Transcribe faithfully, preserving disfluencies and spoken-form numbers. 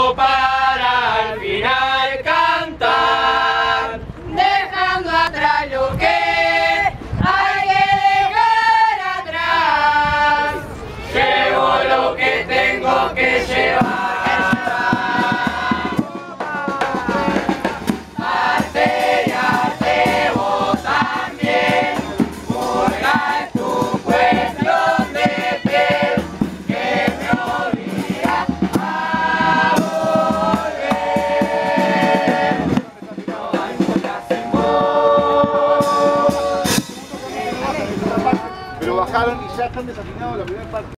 solo para al final cantar, dejando atrás lo que hay que dejar atrás. llevo lo que tengo que llevar. Pero bajaron y ya están desafinados la primera parte.